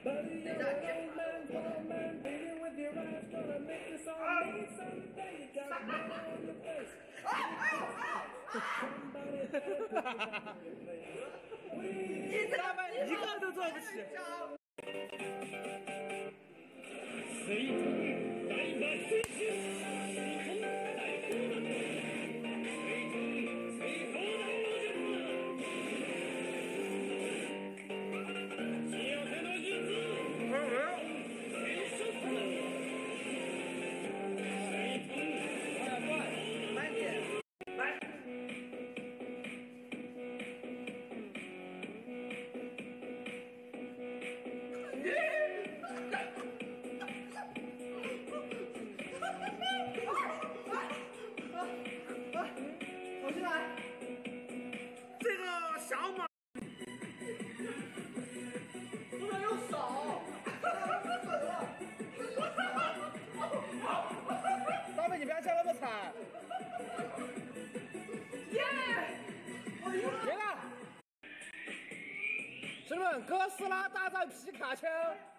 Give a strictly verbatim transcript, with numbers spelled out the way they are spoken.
你他妈一个都做不起。水桶来把水去，水桶来过了，水桶水桶来我就不了。只要看到日子，谁说不了？水桶，慢点，慢。 我进来， 这个小马不能用手， 大妹，你不要叫那么惨。 耶！我赢了！ 赢了！兄弟们，哥斯拉大战皮卡丘。